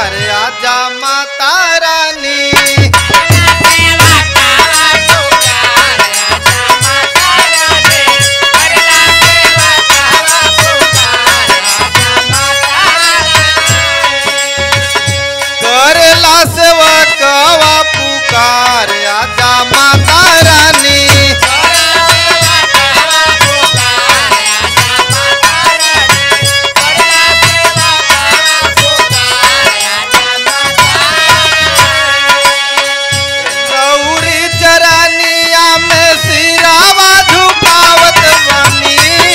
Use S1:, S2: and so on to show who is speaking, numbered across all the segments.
S1: पुकार आजा माता रानी। करेला सेवकवा पुकार आजा माता रानी। रउरी चरनिया में सिरावा झुकावत बानी।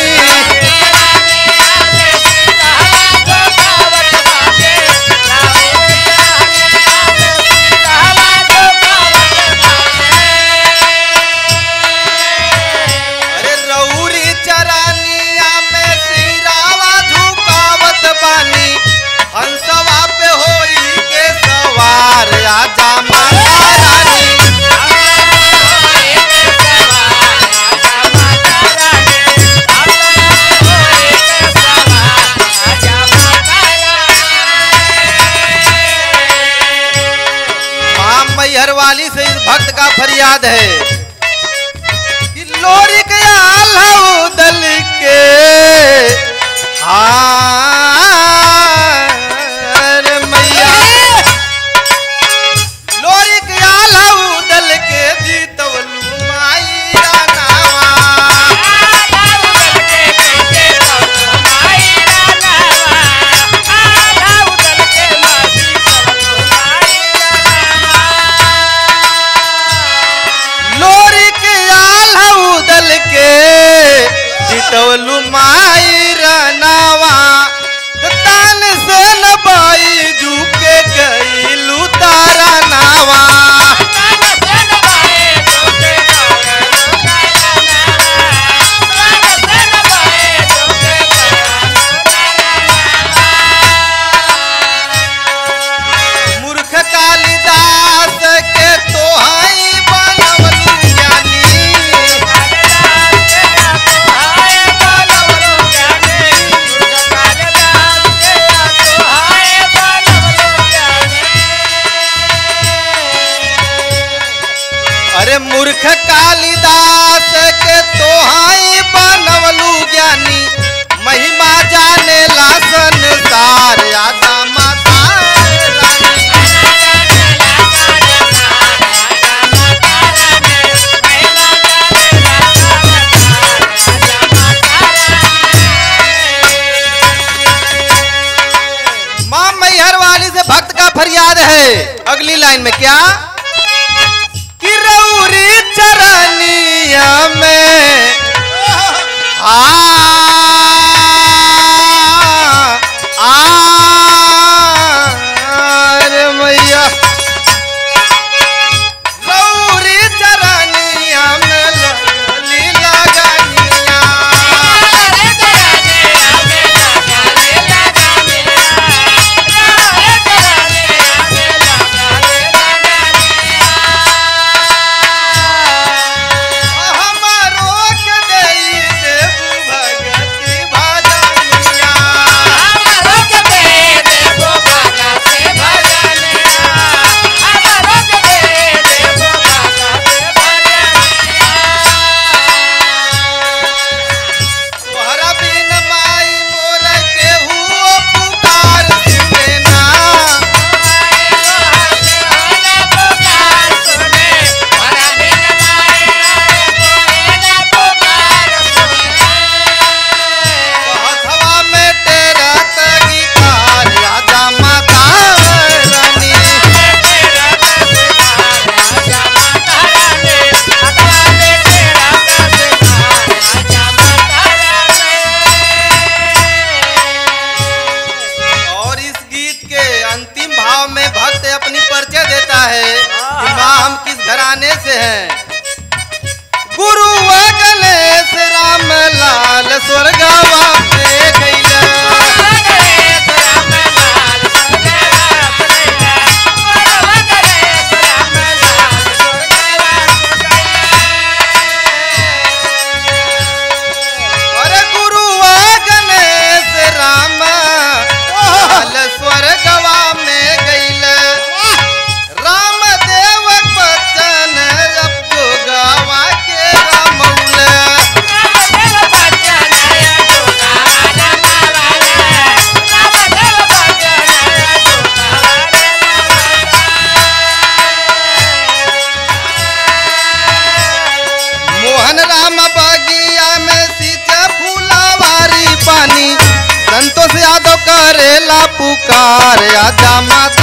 S1: अरे रउरी चरनिया में सिरावा झुकावत बानी। हंसवा पे होई के सवार आजा माता रानी। मां मैहर वाली से इस भक्त का फरियाद है कि लोरी के आल्हा दल के हार मैया। लोरी के आल्हा दल के जीतवलू माई रानावा। लोरी के आल्हा दल के जीतवलू माई रानावा। तान से नबाई झुके गईलू तारा नावा। मूर्ख कालिदास के तोहाई बनवलू ज्ञानी। अरे मूर्ख कालिदास के तोहाई बनवलू ज्ञानी। महिमा जाने ला संसार आजा माता रानी। मां मैहर वाली से भक्त का फरियाद है अगली लाइन में क्या कि रउरी चरनिया में रे मैया। रउरी चरनिया में लगली लगनिया। हमारो के देई देबू भगति भजनिया। तोहरा बिन माई मोर केहू पुकार सुने ना। हथवा में तेरा तगीकार आजा माता रानी। और इस गीत के अंतिम भाव में भक्त अपनी परिचय देता है कि माँ हम किस घराने से हैं। गुरु गणेश राम लाल स्वर्गवा में गइला। स्वर्गवा में करेला पुकार, आजा माता